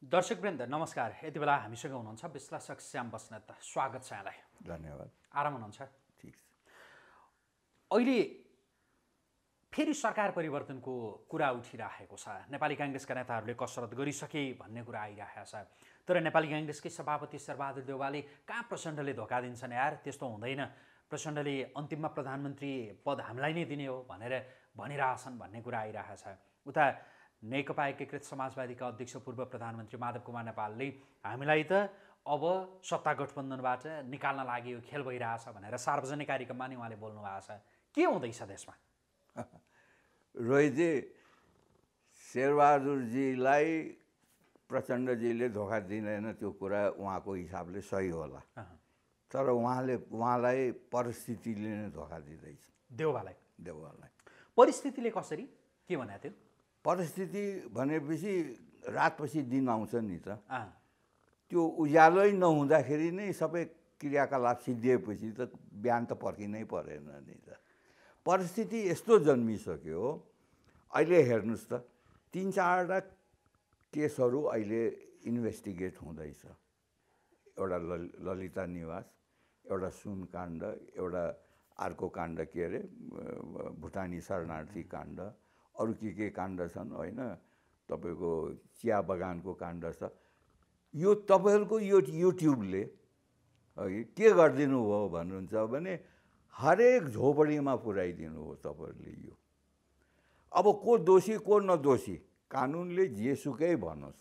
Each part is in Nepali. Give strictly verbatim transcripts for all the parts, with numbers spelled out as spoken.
दर्शकवृन्द नमस्कार। यति बेला हामीसँग हुनुहुन्छ विश्लेषक श्याम बस्नेत। स्वागत छ यहाँलाई। धन्यवाद। आराम हुनुहुन्छ? ठीक छ। अहिले फेरि सरकार परिवर्तनको कुरा उठिरहेको छ। नेपाली कांग्रेसका नेताहरूले कसरत गरिसके भन्ने कुरा आइरहेको छ। तर नेपाली कांग्रेसकै सभापति शेरबहादुर देउवाले कहाँ प्रचण्डले धोका दिन्छन् यार, त्यस्तो हुँदैन, प्रचण्डले अन्तिममा प्रधानमन्त्री पद हामीलाई नै दिने हो भनेर भनिरहेछन् भन्ने कुरा आइरहेको छ। उता नेकपा एकीकृत समाजवादीका अध्यक्ष पूर्व प्रधानमन्त्री माधव कुमार नेपालले हामीलाई त अब सत्ता गठबन्धनबाट निकाल्न लागि यो खेल भइरहेछ भनेर सार्वजनिक कार्यक्रममा नै उहाँले बोल्नु भएको छ। के हुँदैछ देशमा? रोहितजी, शेरबहादुरजीलाई प्रचण्डजीले धोका दिँदैन, त्यो कुरा उहाँको हिसाबले सही होला। तर उहाँले उहाँलाई परिस्थितिले नै धोका दिँदैछ। देउवालाई देउवालाई परिस्थितिले कसरी? के भनेको थियो? परिस्थिति भनेपछि रातपछि दिन आउँछ नि त। त्यो उज्यालै नहुँदाखेरि नै सबै क्रियाकलाप सिद्धिएपछि त बिहान त पर्किनै परेन नि त। परिस्थिति यस्तो जन्मिसक्यो। अहिले हेर्नुहोस् त, तिन चारवटा केसहरू अहिले इन्भेस्टिगेट हुँदैछ। एउटा ललिता निवास, एउटा सुन काण्ड, एउटा अर्को काण्ड के अरे भुटानी शरणार्थी काण्ड, अरू के के काण्ड छन् होइन, तपाईँको चिया बगानको काण्ड छ। यो तपाईँहरूको यो युट्युबले के गरिदिनु हो भन्नुहुन्छ भने हरेक झोपडीमा पुर्याइदिनु हो तपाईँहरूले। यो अब को दोषी को नदोषी कानुनले जेसुकै भनोस्,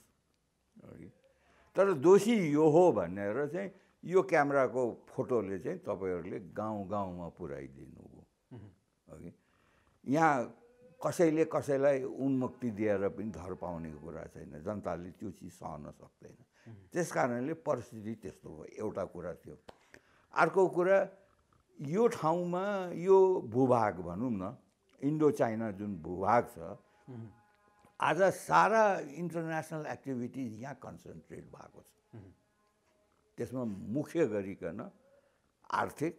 तर दोषी यो हो भनेर चाहिँ यो क्यामेराको फोटोले चाहिँ तपाईँहरूले गाउँ गाउँमा पुर्याइदिनु हो। अघि यहाँ कसैले कसैलाई उन्मुक्ति दिएर पनि धर पाउने कुरा छैन। जनताले त्यो चिज सहन सक्दैन। त्यस कारणले परिस्थिति त्यस्तो हो। एउटा कुरा थियो। अर्को कुरा, यो ठाउँमा यो भूभाग भनौँ न, इन्डो चाइना जुन भूभाग छ, आज सारा इन्टरनेसनल एक्टिभिटिज यहाँ कन्सन्ट्रेट भएको छ। त्यसमा मुख्य गरिकन आर्थिक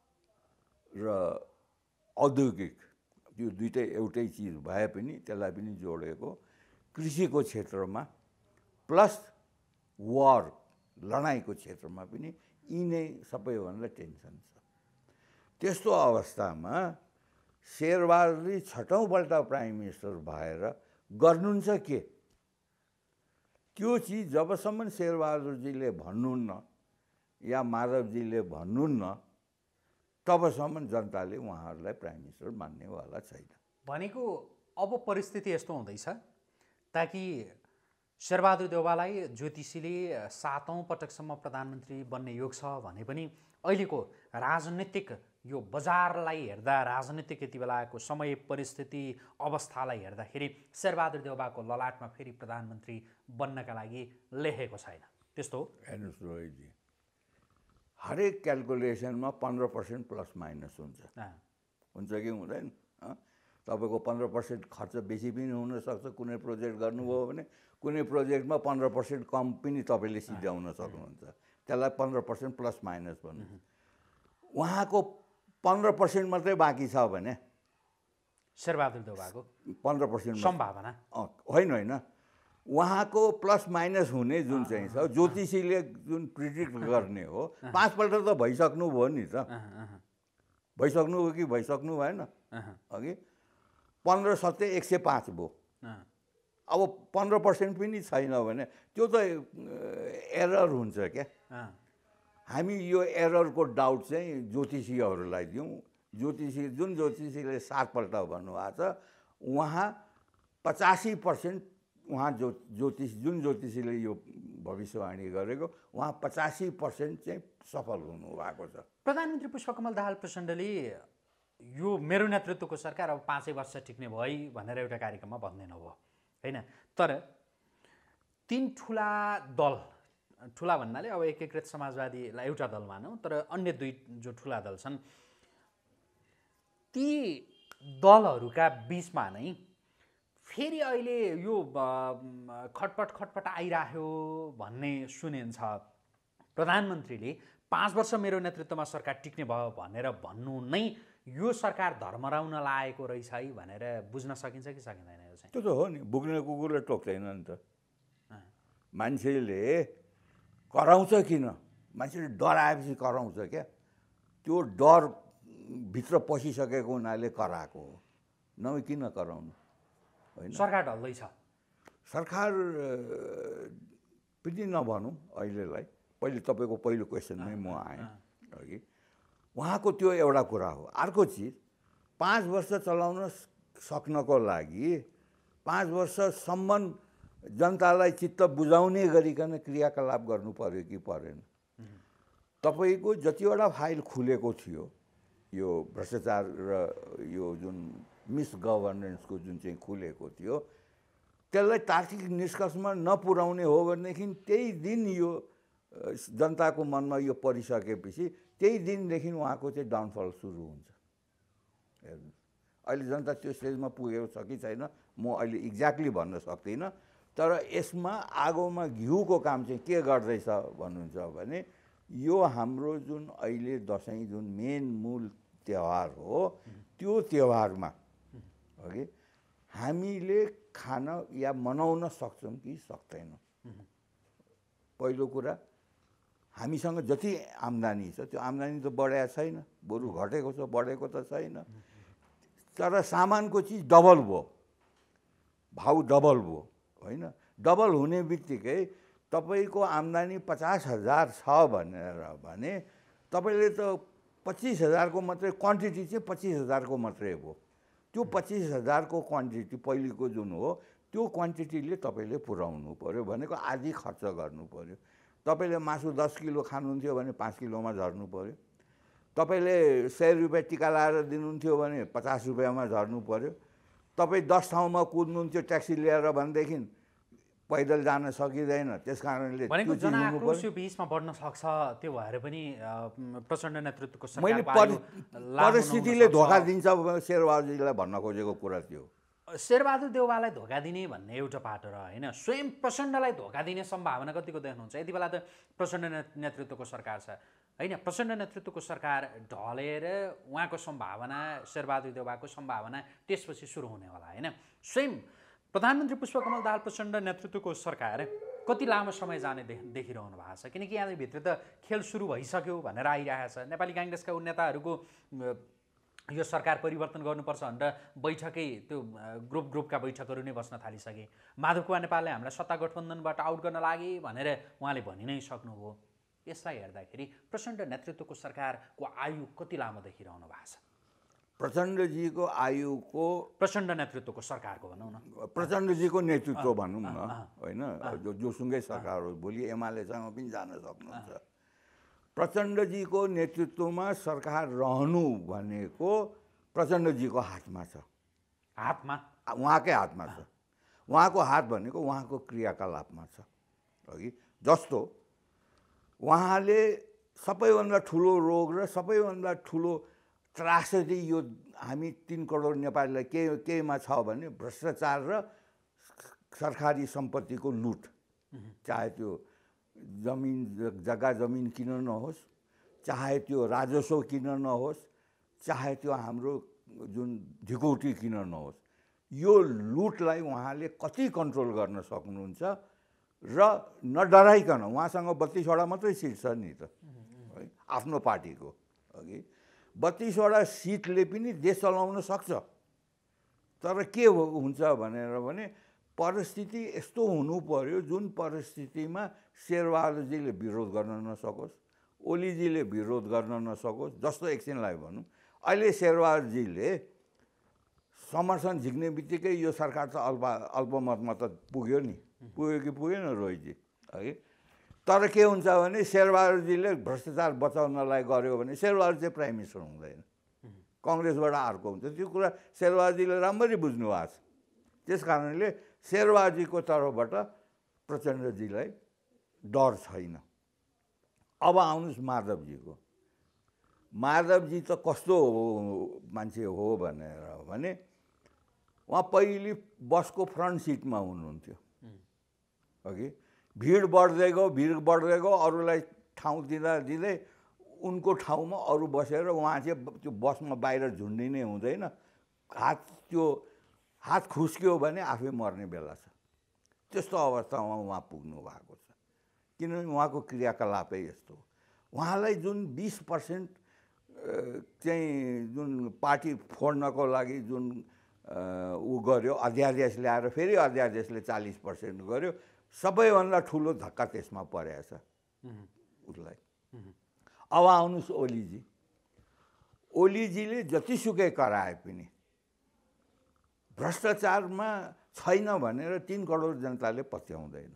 र औद्योगिक, त्यो दुइटै एउटै चिज भए पनि त्यसलाई पनि जोडेको, कृषिको क्षेत्रमा प्लस वार लडाइँको क्षेत्रमा पनि यिनै सबैभन्दा टेन्सन छ। त्यस्तो अवस्थामा शेरबहादुरले छटौँपल्ट प्राइम मिनिस्टर भएर गर्नुहुन्छ के? त्यो चिज जबसम्म शेरबहादुरजीले भन्नुहुन्न या माधवजीले भन्नुहुन्न तबसम्म जनताले उहाँहरूलाई प्राइम मिनिस्टर मान्नेवाला छैन। भनेको अब परिस्थिति यस्तो हुँदैछ ताकि शेरबहादुर देउवालाई ज्योतिषीले सातौँ पटकसम्म प्रधानमन्त्री बन्ने योग छ भने पनि अहिलेको राजनीतिक यो बजारलाई हेर्दा, राजनीतिक यति बेलाको समय परिस्थिति अवस्थालाई हेर्दाखेरि शेरबहादुर देउवाको ललाटमा फेरि प्रधानमन्त्री बन्नका लागि लेखेको छैन। त्यस्तो हो? हेर्नुहोस् रोहितजी, हरेक क्यालकुलेसनमा पन्ध्र पर्सेन्ट प्लस माइनस हुन्छ। हुन्छ कि हुँदैन? तपाईँको पन्ध्र पर्सेन्ट खर्च बेसी पनि हुनसक्छ। कुनै प्रोजेक्ट गर्नुभयो भने कुनै प्रोजेक्टमा पन्ध्र पर्सेन्ट कम पनि तपाईँले सिध्याउन सक्नुहुन्छ। त्यसलाई पन्ध्र पर्सेन्ट प्लस माइनस भन्नु। उहाँको पन्ध्र पर्सेन्ट मात्रै बाँकी छ भने शेरबहादुर देउवाको पन्ध्र पर्सेन्ट सम्भावना होइन होइन उहाँको प्लस माइनस हुने जुन चाहिँ छ, ज्योतिषीले जुन प्रिडिक्ट गर्ने हो, पाँचपल्ट त भइसक्नुभयो नि त। भइसक्नु हो कि भइसक्नु भएन? अघि पन्ध्र सत्य एक सय पाँच भयो। अब पन्ध्र पर्सेन्ट पनि छैन भने त्यो त एरर हुन्छ क्या। हामी यो एररको डाउट चाहिँ ज्योतिषीहरूलाई दिउँ। ज्योतिषी जुन ज्योतिषीले सातपल्ट भन्नुभएको छ, उहाँ पचासी पर्सेन्ट उहाँ ज्यो ज्योतिष जुन ज्योतिषीले यो भविष्यवाणी गरेको, उहाँ पचासी पर्सेन्ट चाहिँ सफल हुनुभएको छ। प्रधानमन्त्री पुष्पकमल दाहाल प्रचण्डले यो मेरो नेतृत्वको सरकार अब पाँचै वर्ष टिक्ने भयो है भनेर एउटा कार्यक्रममा भन्दैन हो होइन। तर तीन ठुला दल, ठुला भन्नाले अब एकीकृत समाजवादीलाई एउटा दल मानौँ, तर अन्य दुई जो ठुला दल छन्, ती दलहरूका बिचमा नै फेरि अहिले यो खटपट खटपट आइराख्यो भन्ने सुनिन्छ। प्रधानमन्त्रीले पाँच वर्ष मेरो नेतृत्वमा सरकार टिक्ने भयो भनेर भन्नु नै यो सरकार धर्मराउन लागेको रहेछ है भनेर बुझ्न सकिन्छ कि सकिँदैन? यो चाहिँ त्यो त हो नि, बुग्ने कुकुरले टोक्दैन नि त। मान्छेले कराउँछ किन? मान्छेले डराएपछि कराउँछ क्या। त्यो डर भित्र पसिसकेको हुनाले कराएको हो, नभए किन कराउनु? होइन, सरकार ढल्दैछ। सरकार पनि नभनौँ अहिलेलाई, पहिले तपाईँको पहिलो क्वेसनमै म आएँ अघि। उहाँको त्यो एउटा कुरा हो। अर्को चिज, पाँच वर्ष चलाउन सक्नको लागि पाँच वर्षसम्म जनतालाई चित्त बुझाउने गरिकन क्रियाकलाप गर्नु पर्यो कि परेन? तपाईँको जतिवटा फाइल खुलेको थियो यो भ्रष्टाचार र यो जुन मिसगभर्नेन्सको जुन चाहिँ खुलेको थियो, त्यसलाई तार्किक निष्कर्षमा नपुर्याउने हो भनेदेखि त्यही दिन यो जनताको मनमा यो परिसकेपछि त्यही दिनदेखि उहाँको चाहिँ डाउनफल सुरु हुन्छ। हेर्नु, अहिले जनता त्यो स्टेजमा पुगेको छ कि छैन म अहिले एक्ज्याक्टली भन्न सक्दिनँ, तर यसमा आगोमा घिउको काम चाहिँ के गर्दैछ भन्नुहुन्छ भने यो हाम्रो जुन अहिले दसैँ जुन मेन मूल त्यौहार हो, त्यो त्यौहारमा अघि हामीले खान या मनाउन सक्छौँ कि सक्दैनौँ? पहिलो कुरा, हामीसँग जति आम्दानी छ त्यो आम्दानी त बढेको छैन, बरु घटेको छ, बढेको त छैन। तर सामानको चिज डबल भयो, भाउ डबल भयो होइन। डबल हुने बित्तिकै तपाईँको आम्दानी पचास हजार छ भनेर भने तपाईँले त पच्चिस हजारको मात्रै क्वान्टिटी चाहिँ पच्चिस हजारको मात्रै भयो। त्यो पच्चिस हजारको क्वान्टिटी पहिलेको जुन हो त्यो क्वान्टिटीले तपाईँले पुर्याउनु पऱ्यो, भनेको आधी खर्च गर्नु पऱ्यो। तपाईँले मासु दस किलो खानुहुन्थ्यो भने पाँच किलोमा झर्नु पऱ्यो। तपाईँले सय रुपियाँ टिका लाएर दिनुहुन्थ्यो भने पचास रुपियाँमा झर्नु पऱ्यो। तपाईँ दस ठाउँमा कुद्नुहुन्थ्यो ट्याक्सी लिएर भनेदेखि पैदल जान सकिँदैन। त्यस कारणले भनेको जनआक्रोश यो बिचमा बढ्न सक्छ। त्यो भएर पनि प्रचण्ड नेतृत्वको मैले परिस्थितिले धोका दिन्छ शेरबहादुरजीलाई भन्न खोजेको कुरा थियो। शेरबहादुर देउवालाई धोका दिने भन्ने एउटा पाटो र होइन, स्वयं प्रचण्डलाई धोका दिने सम्भावना कतिको देख्नुहुन्छ? यति बेला त प्रचण्ड नेतृत्वको सरकार छ होइन, प्रचण्ड नेतृत्वको सरकार ढलेर उहाँको सम्भावना, शेरबहादुर देउवाको सम्भावना त्यसपछि सुरु हुने होला होइन। स्वयं प्रधानमन्त्री पुष्पकमल दाहाल प्रचण्ड नेतृत्वको सरकार कति लामो समय जाने देखिरहनु भएको छ? किनकि यहाँभित्र त खेल सुरु भइसक्यो भनेर आइरहेको छ। नेपाली काङ्ग्रेसका नेताहरूको यो सरकार परिवर्तन गर्नुपर्छ भनेर बैठकै त्यो ग्रुप ग्रुपका बैठकहरू नै बस्न थालिसके। माधवकुमार नेपालले हामीलाई सत्ता गठबन्धनबाट आउट गर्न लागे भनेर उहाँले भनि नै सक्नुभयो। यसलाई हेर्दाखेरि प्रचण्ड नेतृत्वको सरकारको आयु कति लामो देखिरहनु भएको छ? प्रचण्डजीको आयुको, प्रचण्ड नेतृत्वको सरकारको भनौँ न, प्रचण्डजीको नेतृत्व भनौँ न होइन, जो जोसुकै सरकार हो, भोलि एमालेसँग पनि जान सक्नुहुन्छ। प्रचण्डजीको नेतृत्वमा सरकार रहनु भनेको प्रचण्डजीको हातमा छ। हातमा? उहाँकै हातमा छ। उहाँको हात भनेको उहाँको क्रियाकलापमा छ अघि। जस्तो उहाँले सबैभन्दा ठुलो रोग र सबैभन्दा ठुलो त्रासदी यो हामी तिन करोड नेपालीलाई के केमा छ भने भ्रष्टाचार र सरकारी सम्पत्तिको लुट। चाहे त्यो जमिन जग्गा जमिन किन नहोस्, चाहे त्यो राजस्व किन नहोस्, चाहे त्यो हाम्रो जुन ढिकौटी किन नहोस्, यो लुटलाई उहाँले कति कन्ट्रोल गर्न सक्नुहुन्छ र नडराइकन। उहाँसँग बत्तीसवटा मात्रै सिट छ नि त है आफ्नो पार्टीको अघि। बत्तीसवटा सिटले पनि देश चलाउन सक्छ। तर के हुन्छ भनेर भने परिस्थिति यस्तो हुनु पर्यो जुन परिस्थितिमा शेरबहादुरजीले विरोध गर्न नसकोस्, ओलीजीले विरोध गर्न नसकोस्। जस्तो एकछिनलाई भनौँ, अहिले शेरबहादुरजीले समर्थन झिक्ने बित्तिकै यो सरकार त अल्प अल्पमतमा त पुग्यो नि, पुग्यो कि पुगेन रोहितजी है। तर के हुन्छ भने शेरबहादुरजीले भ्रष्टाचार बचाउनलाई गर्यो भने शेरबहादुर चाहिँ प्राइम मिनिस्टर हुँदैन, कङ्ग्रेसबाट अर्को हुन्छ। त्यो कुरा शेरबहादुरजीले राम्ररी बुझ्नु भएको छ। त्यस कारणले शेरबहादुरजीको तर्फबाट प्रचण्डजीलाई डर छैन। अब आउनुहोस् माधवजीको। माधवजी त कस्तो मान्छे हो भनेर भने उहाँ पहिले बसको फ्रन्ट सिटमा हुनुहुन्थ्यो अघि। भिड बढ्दै गयो, भिड बढ्दै गयो, अरूलाई ठाउँ दिँदा दिँदै उनको ठाउँमा अरू बसेर उहाँ चाहिँ त्यो बसमा बाहिर झुन्डिने हुँदैन। हात त्यो हात खुस्क्यो भने आफै मर्ने बेला छ। त्यस्तो अवस्थामा उहाँ पुग्नु भएको छ, किनभने उहाँको क्रियाकलापै यस्तो हो। उहाँलाई जुन बिस पर्सेन्ट चाहिँ जुन पार्टी फोड्नको लागि जुन ऊ गर्यो, अध्यादेश ल्याएर फेरि अध्यादेशले चालिस पर्सेन्ट गर्यो, सबैभन्दा ठुलो धक्का त्यसमा परेछ उसलाई। अब आउनुहोस् ओलीजी, ओलीजीले जतिसुकै कराए पनि भ्रष्टाचारमा छैन भनेर तीन करोड जनताले पत्याउँदैन।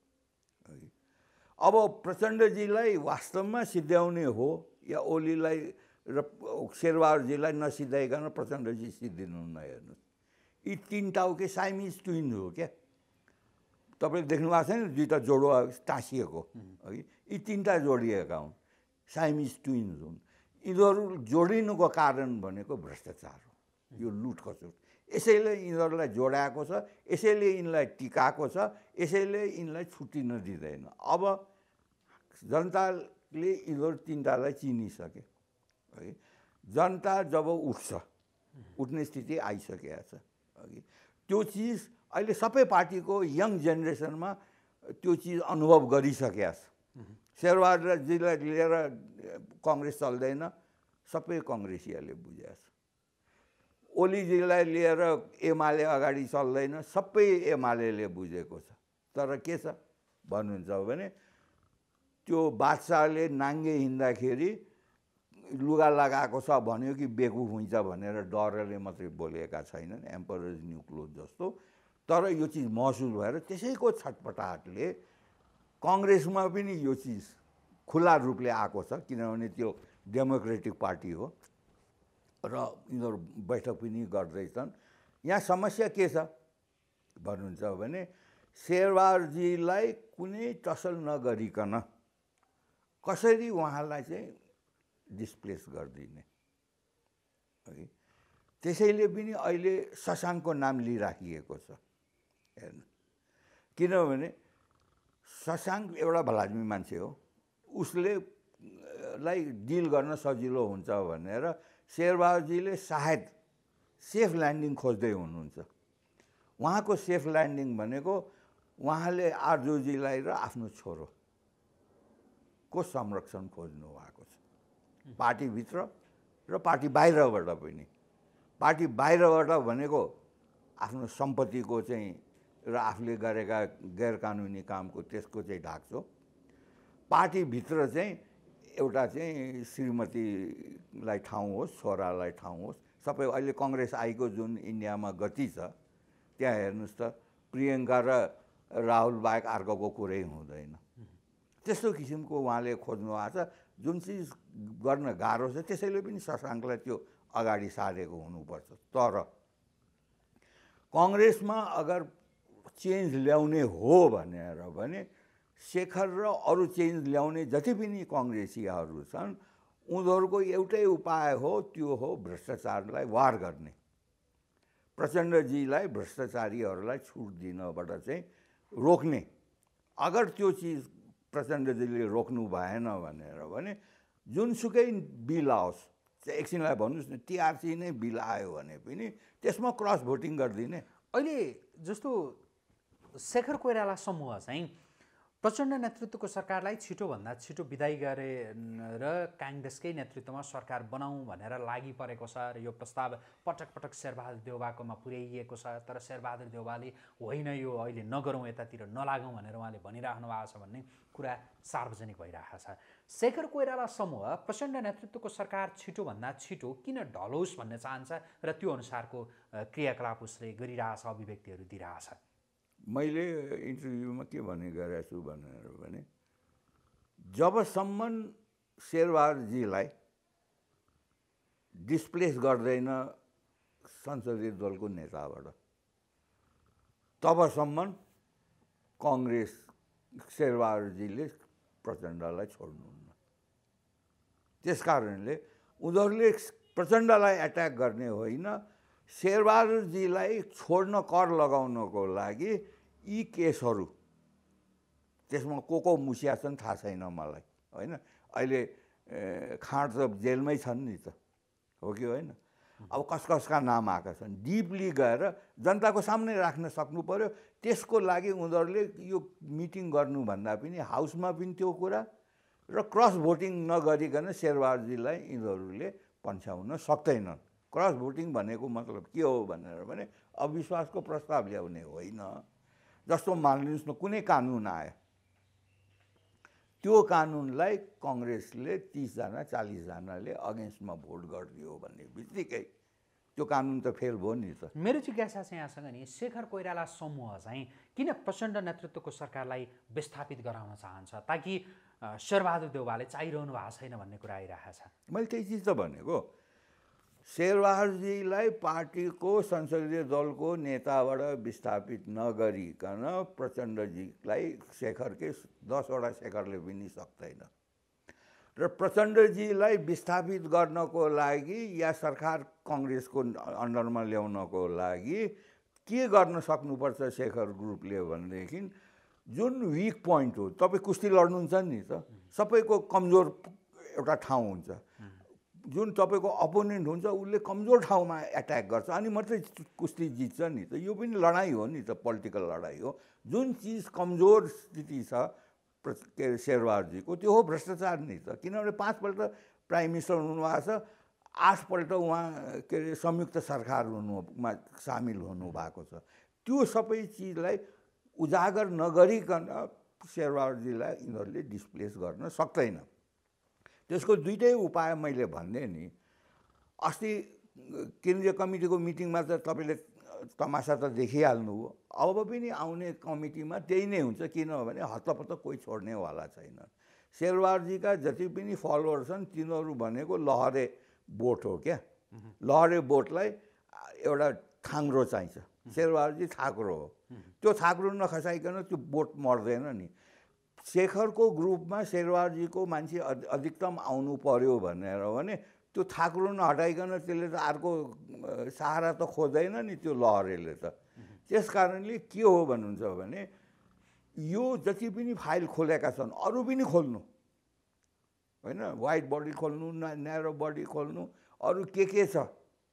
अब प्रचण्डजीलाई वास्तवमा सिद्ध्याउने हो या ओलीलाई र शेरबहादुरजीलाई नसिद्धाइकन प्रचण्डजी सिद्धिनु न, हेर्नुहोस् यी तिनवटा हो कि साइमिज ट्विन्स हो क्या, तपाईँले देख्नु भएको छैन दुईवटा जोडो टाँसिएको है, यी तिनवटा जोडिएका हुन्, साइमिज ट्विन्स हुन्। यिनीहरू जोडिनुको कारण भनेको भ्रष्टाचार हो, यो लुटखसुट, यसैले यिनीहरूलाई जोडाएको छ, यसैले यिनलाई टिकाएको छ, यसैले यिनलाई छुट्टिन दिँदैन। अब जनताले यिनीहरू तिनवटालाई चिनिसके है, जनता जब उठ्छ, उठ्ने स्थिति आइसकेको छ है, त्यो चिज अहिले सबै पार्टीको यङ जेनेरेसनमा त्यो चिज अनुभव गरिसकेको छ। शेरबहादुरजीलाई लिएर कङ्ग्रेस चल्दैन, सबै कङ्ग्रेसीहरूले बुझेको छ। ओलीजीलाई लिएर एमाले अगाडि चल्दैन, सबै एमाले बुझेको छ। तर के छ भन्नुहुन्छ भने त्यो बादशाहले नाङ्गे हिँड्दाखेरि लुगा लगाएको छ भन्यो कि बेकुफ हुन्छ भनेर डरले मात्रै बोलेका छैनन्, एम्परर्स न्यू क्लोथ जस्तो। तर यो चिज महसुस भएर त्यसैको छटपटाहटले कङ्ग्रेसमा पनि यो चिज खुला रूपले आएको छ, किनभने त्यो डेमोक्रेटिक पार्टी हो र यिनीहरू बैठक पनि गर्दैछन्। यहाँ समस्या के छ भन्नुहुन्छ भने शेरबहादुरजीलाई कुनै टसल नगरिकन कसरी उहाँलाई चाहिँ डिस्प्लेस गरिदिने है, त्यसैले पनि अहिले शशाङ्कको नाम लिइराखिएको छ। हेर्नु, किनभने शशाङ्क एउटा भलाद्मी मान्छे हो, उसले लाई डिल गर्न सजिलो हुन्छ भनेर शेरबहादुरजीले सायद सेफ ल्यान्डिङ खोज्दै हुनुहुन्छ। उहाँको सेफ ल्यान्डिङ भनेको उहाँले आरजुजीलाई र आफ्नो छोरो को संरक्षण खोज्नु भएको छ, पार्टीभित्र र पार्टी बाहिरबाट पनि। पार्टी बाहिरबाट भनेको आफ्नो सम्पत्तिको चाहिँ र आफूले गरेका गैरकानुनी कामको त्यसको चाहिँ ढाक्छो, पार्टीभित्र चाहिँ एउटा चाहिँ श्रीमतीलाई ठाउँ होस्, छोरालाई ठाउँ होस्, सबै अहिले कङ्ग्रेस आएको जुन इन्डियामा गति छ त्यहाँ हेर्नुहोस् त प्रियङ्का र राहुल बाहेक अर्कोको कुरै हुँदैन। त्यस्तो किसिमको उहाँले खोज्नु भएको छ, जुन चिज गर्न गाह्रो छ। त्यसैले पनि शशाङ्कलाई त्यो अगाडि सारेको हुनुपर्छ। तर कङ्ग्रेसमा अगर चेन्ज ल्याउने हो भनेर भने शेखर र अरू चेन्ज ल्याउने जति पनि कङ्ग्रेसीहरू छन् उनीहरूको एउटै उपाय हो, त्यो हो भ्रष्टाचारलाई वार गर्ने, प्रचण्डजीलाई भ्रष्टाचारीहरूलाई छुट दिनबाट चाहिँ रोक्ने। अगर त्यो चिज प्रचण्डजीले रोक्नु भएन भनेर भने जुनसुकै बिल आओस्, एकछिनलाई भन्नुहोस् न टिआरसी नै बिल आयो भने पनि त्यसमा क्रस भोटिङ गरिदिने। अहिले जस्तो शेखर कोइराला समूह चाहिँ प्रचण्ड नेतृत्वको सरकारलाई छिटोभन्दा छिटो विदाई गरे र काङ्ग्रेसकै नेतृत्वमा सरकार बनाऊँ भनेर लागि परेको छ र यो प्रस्ताव पटक पटक शेरबहादुर देउवाकोमा पुर्याइएको छ। तर शेरबहादुर देउवाले होइन यो अहिले नगरौँ, यतातिर नलागौँ भनेर उहाँले भनिराख्नु भएको छ भन्ने कुरा सार्वजनिक भइरहेको छ। शेखर कोइराला समूह प्रचण्ड नेतृत्वको सरकार छिटोभन्दा छिटो किन ढलोस् भन्ने चाहन्छ र त्यो अनुसारको क्रियाकलाप उसले गरिरहेछ, अभिव्यक्तिहरू दिइरहेछ। मैले इन्टरभ्यूमा के भने गरेको छु भनेर भने जबसम्म शेरबहादुरजीलाई डिस्प्लेस गर्दैन संसदीय दलको नेताबाट तबसम्म कङ्ग्रेस शेरबहादुरजीले प्रचण्डलाई छोड्नुहुन्न। त्यसकारणले उनीहरूले प्रचण्डलाई एट्याक गर्ने होइन, शेरबहादुरजीलाई छोड्न कर लगाउनको लागि यी केसहरू, त्यसमा को को मुसिया छन् थाहा छैन मलाई होइन, अहिले खाँड त जेलमै छन् नि त, हो कि होइन। अब कस कसका नाम आएका छन् डिपली गएर जनताको सामने राख्न सक्नु पर्यो। त्यसको लागि उनीहरूले यो मिटिङ गर्नुभन्दा पनि हाउसमा पनि त्यो कुरा र क्रस भोटिङ नगरिकन शेरबहादुरजीलाई यिनीहरूले पन्छाउन सक्दैनन्। क्रस भोटिङ भनेको मतलब के हो भनेर भने अविश्वासको प्रस्ताव ल्याउने होइन। जस्तो मानिलिनुहोस् न कुनै कानुन आयो, त्यो कानुनलाई कङ्ग्रेसले तीसजना चालिसजनाले अगेन्स्टमा भोट गरिदियो भन्ने बित्तिकै त्यो कानुन त फेल भयो नि त। मेरो जिज्ञासा चाहिँ यहाँसँग नि शेखर कोइराला समूह चाहिँ किन प्रचण्ड नेतृत्वको सरकारलाई विस्थापित गराउन चाहन्छ, ताकि शेरबहादुर देउवाले चाहिरहनु भएको छैन भन्ने कुरा आइरहेको छ। मैले त्यही चिज त भनेको, शेरबहादुरजीलाई पार्टीको संसदीय दलको नेताबाट विस्थापित नगरिकन प्रचण्डजीलाई शेखरकै दसवटा शेखरले पनि सक्दैन र प्रचण्डजीलाई विस्थापित गर्नको लागि या सरकार कङ्ग्रेसको अन्डरमा ल्याउनको लागि के गर्न सक्नुपर्छ शेखर ग्रुपले भनेदेखि जुन विक पोइन्ट हो, तपाईँ कुस्ती लड्नुहुन्छ नि त, सबैको कमजोर एउटा ठाउँ हुन्छ। जुन तपाईँको अपोनेन्ट हुन्छ उसले कमजोर ठाउँमा एट्याक गर्छ अनि मात्रै कुस्ती जित्छ नि त। यो पनि लडाइँ हो नि त, पोलिटिकल लडाइँ हो। जुन चिज कमजोर स्थिति छ के अरे शेरबहादुरजीको त्यो हो भ्रष्टाचार नि त। किनभने पाँचपल्ट प्राइम मिनिस्टर हुनुभएको छ, आठपल्ट उहाँ के अरे संयुक्त सरकार हुनुमा सामेल हुनुभएको छ। त्यो सबै चिजलाई उजागर नगरिकन शेरबहादुरजीलाई यिनीहरूले डिस्प्लेस गर्न सक्दैन। त्यसको दुईटै उपाय मैले भन्ने नि। अस्ति केन्द्रीय कमिटीको मिटिङमा त तपाईँले तमासा त देखिहाल्नु हो। अब पनि आउने कमिटीमा त्यही नै हुन्छ, किनभने हत्तपत्त कोही छोड्नेवाला छैन। शेरबहादुरजीका जति पनि फलोअर छन् तिनीहरू भनेको लहरे बोट हो क्या। लहरे बोटलाई एउटा थाङ्रो चाहिन्छ, शेरबहादुरजी थाक्रो हो। त्यो थाक्रो नखसाइकन त्यो बोट मर्दैन नि। शेखरको ग्रुपमा शेरबहादुरजीको मान्छे अधिकतम आउनु पर्यो भनेर भने त्यो थाक्रो नहटाइकन त्यसले त अर्को सहारा त खोज्दैन नि त्यो लहरेले त। त्यस कारणले के हो भन्नुहुन्छ भने यो जति पनि फाइल खोलेका छन् अरू पनि खोल्नु होइन, वाइड बडी खोल्नु, न्यारो बडी खोल्नु, अरू के के छ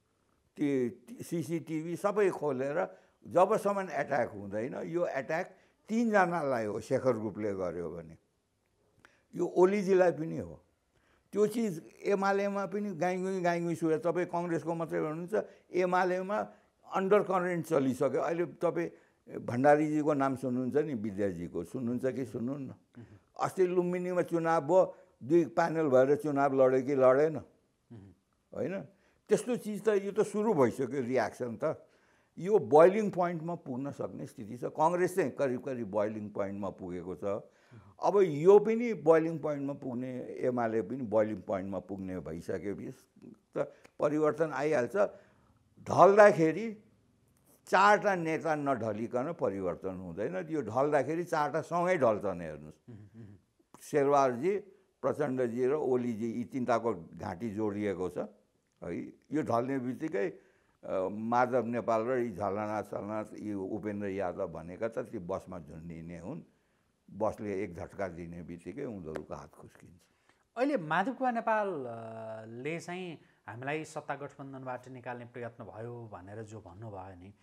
त्यो सिसिटिभी सबै खोलेर जबसम्म एट्याक हुँदैन, यो एट्याक तीनजनालाई हो शेखर ग्रुपले गर्यो भने, यो ओलीजीलाई पनि हो। त्यो चिज एमालेमा पनि गाइगुई गाइगुई सुरे। तपाईँ कङ्ग्रेसको मात्रै भन्नुहुन्छ, एमालेमा अन्डर करेन्ट चलिसक्यो। अहिले तपाईँ भण्डारीजीको नाम सुन्नुहुन्छ नि, विद्याजीको सुन्नुहुन्छ कि सुन्नुहुन्न? अस्ति लुम्बिनीमा चुनाव भयो, दुई प्यानल भएर चुनाव लड्यो कि लडेन होइन? त्यस्तो चिज त यो त सुरु भइसक्यो रियाक्सन त। यो बोइलिङ पोइन्टमा पुग्न सक्ने स्थिति छ। कङ्ग्रेस चाहिँ करिब करिब बोइलिङ पोइन्टमा पुगेको छ। अब यो पनि बोइलिङ पोइन्टमा पुग्ने, एमाले पनि बोइलिङ पोइन्टमा पुग्ने भइसकेपछि त परिवर्तन आइहाल्छ। ढल्दाखेरि चारवटा नेता नढलिकन परिवर्तन हुँदैन। यो ढल्दाखेरि चारवटा सँगै ढल्छन्। हेर्नुहोस्, शेरबहादुरजी, प्रचण्डजी र ओलीजी यी तिनवटाको घाँटी जोडिएको छ है। यो ढल्ने बित्तिकै माधव नेपाल र यी झलनाथ सलनाथ यी उपेन्द्र यादव भनेका त ती बसमा झुन्डिने हुन्। बसले एक झट्का दिने बित्तिकै उनीहरूको हात खुस्किन्छ। अहिले माधव नेपालले चाहिँ हामीलाई सत्ता गठबन्धनबाट निकाल्ने प्रयत्न भयो भनेर जो भन्नुभयो नि,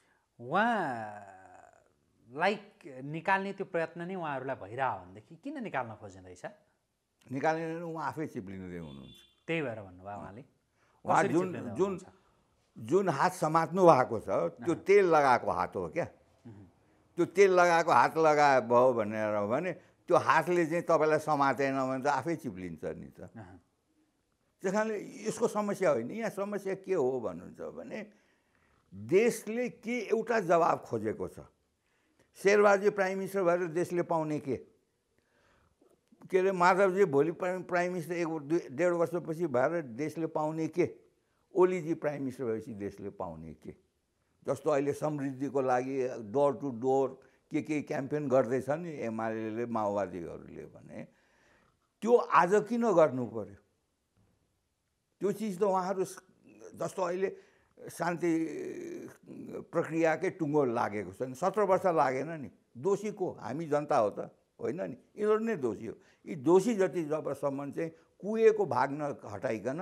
उहाँलाई निकाल्ने त्यो प्रयत्न नै उहाँहरूलाई भइरह्यो भनेदेखि किन निकाल्न खोजिँदैछ? निकाल्ने उहाँ आफै चिप्लिँदै हुनुहुन्छ। त्यही भएर भन्नुभयो उहाँले। उहाँ जुन जुन जुन हात समात्नु भएको छ त्यो तेल लगाएको हात हो क्या। त्यो तेल लगाएको हात लगाए भयो भनेर भने त्यो हातले चाहिँ तपाईँलाई समातेन भने त आफै चिप्लिन्छ नि त। त्यस कारणले यसको समस्या होइन। यहाँ समस्या के हो भन्नुहुन्छ भने देशले के एउटा जवाब खोजेको छ। शेरबहादुरजी प्राइम मिनिस्टर भएर देशले पाउने के के अरे माधवजी भोलि प्राइम मिनिस्टर एक दुई डेढ वर्षपछि भएर देशले पाउने के, ओलीजी प्राइम मिनिस्टर भएपछि देशले पाउने के। जस्तो अहिले समृद्धिको लागि डोर टु डोर के के क्याम्पेन गर्दैछ नि एमाले माओवादीहरूले भने त्यो आज किन गर्नु पर्यो? त्यो चिज त उहाँहरू जस्तो अहिले शान्ति प्रक्रियाकै टुङ्गो लागेको छ नि, सत्र वर्ष लागेन नि। दोषी को? हामी जनता हो त होइन नि, यिनीहरू नै दोषी हो। यी दोषी जति जबसम्म चाहिँ कुएको भाग नहटाइकन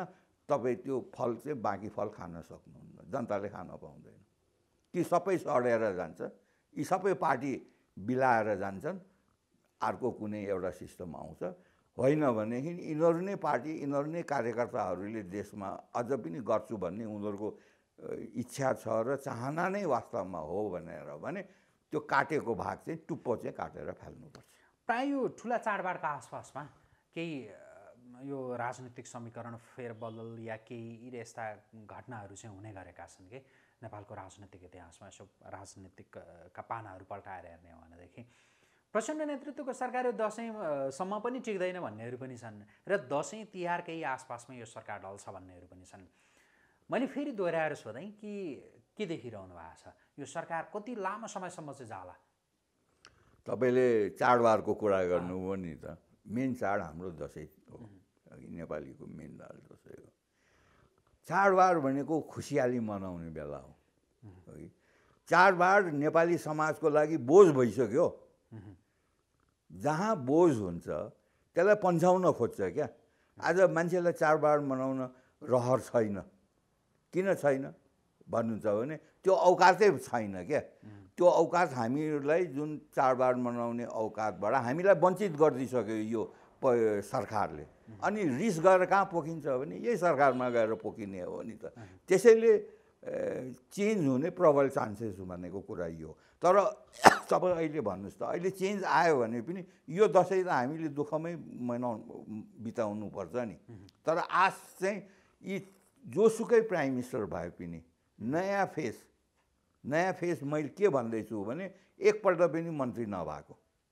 तपाईँ त्यो फल चाहिँ बाँकी फल खान सक्नुहुन्न, जनताले खान पाउँदैन। कि सबै सडेर जान्छ, यी सबै पार्टी बिलाएर जान्छन्, अर्को कुनै एउटा सिस्टम आउँछ। होइन भनेदेखि यिनीहरू नै पार्टी, यिनीहरू नै कार्यकर्ताहरूले देशमा अझ पनि गर्छु भन्ने उनीहरूको इच्छा छ र चाहना नै वास्तवमा हो भनेर भने त्यो काटेको भाग चाहिँ टुप्पो चाहिँ काटेर फाल्नुपर्छ। प्रायः यो ठुला चाडबाडका आसपासमा केही यो राजनीतिक समीकरण फेरबदल या केही यस्ता घटनाहरू चाहिँ हुने गरेका छन् कि नेपालको राजनीतिक इतिहासमा यसो राजनीतिकका पानाहरू पल्टाएर हेर्ने हो भनेदेखि प्रचण्ड नेतृत्वको सरकार यो दसैँसम्म पनि टिक्दैन भन्नेहरू पनि छन् र दसैँ तिहार केही आसपासमा यो सरकार ढल्छ भन्नेहरू पनि छन्। मैले फेरि दोहोऱ्याएर सोधेँ कि के देखिरहनु भएको छ, यो सरकार कति लामो समयसम्म चाहिँ जाला? तपाईँले चाडबाडको कुरा गर्नुभयो नि त, मेन चाड हाम्रो दसैँ हो, नेपालीको मेन चाड दसैँ हो। चाडबाड भनेको खुसियाली मनाउने बेला हो। चाडबाड नेपाली समाजको लागि बोझ भइसक्यो। जहाँ बोझ हुन्छ त्यसलाई पन्छाउन खोज्छ क्या। आज मान्छेलाई चाडबाड मनाउन रहर छैन। किन छैन भन्नुहुन्छ भने त्यो औकातै छैन क्या। त्यो औकात हामीलाई जुन चाडबाड मनाउने औकातबाट हामीलाई वञ्चित गरिदिइसक्यो यो सरकारले। अनि रिस गरेर कहाँ पोखिन्छ भने यही सरकारमा गएर पोखिने हो नि त। त्यसैले चेन्ज हुने प्रबल चान्सेस भनेको कुरा यो। तर तपाईँ अहिले भन्नुहोस् त, अहिले चेन्ज आयो भने पनि यो दसैँ त हामीले दुःखमै मनाउनु बिताउनुपर्छ नि। तर आश चाहिँ यी जोसुकै प्राइम मिनिस्टर भए पनि नयाँ फेस नयाँ फेस मैले के भन्दैछु भने एकपल्ट पनि मन्त्री नभएको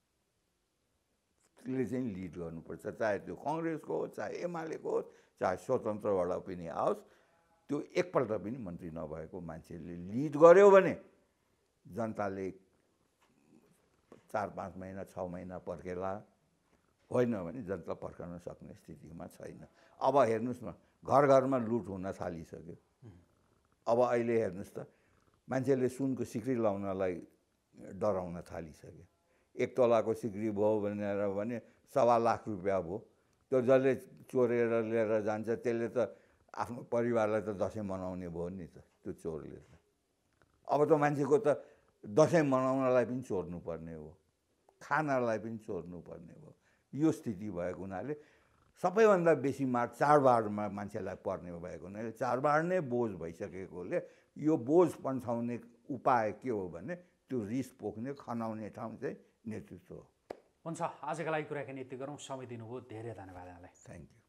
ले चाहिँ लिड गर्नुपर्छ। चाहे त्यो कङ्ग्रेसको होस्, चाहे एमालेको होस्, चाहे स्वतन्त्रबाट पनि आओस्, त्यो एकपल्ट पनि मन्त्री नभएको मान्छेले लिड गर्यो भने जनताले चार पाँच महिना छ महिना पर्खेला। होइन भने जनता पर्खन सक्ने स्थितिमा छैन। अब हेर्नुहोस् न, घर घरमा लुट हुन थालिसक्यो। अब अहिले हेर्नुहोस् त, मान्छेले सुनको सिक्री लाउनलाई डराउन थालिसक्यो। एक तोलाको सिक्री भयो भनेर भने सवा लाख रुपियाँ भयो। त्यो जसले चोरेर लिएर जान्छ त्यसले त आफ्नो परिवारलाई त दसैँ मनाउने भयो नि त त्यो चोरले त। अब त मान्छेको त दसैँ मनाउनलाई पनि चोर्नुपर्ने हो, खानालाई पनि चोर्नुपर्ने हो। यो स्थिति भएको हुनाले सबैभन्दा बेसी मार चाडबाडमा मान्छेलाई पर्ने भएको हुनाले चाडबाड नै बोझ भइसकेकोले यो बोझ पन्छाउने उपाय के हो भने त्यो रिस पोख्ने खनाउने ठाउँ चाहिँ नेतृत्व हो। हुन्छ, आजका लागि कुराकानी यति गरौँ। समय दिनुभयो, धेरै धन्यवाद यहाँलाई। Thank you.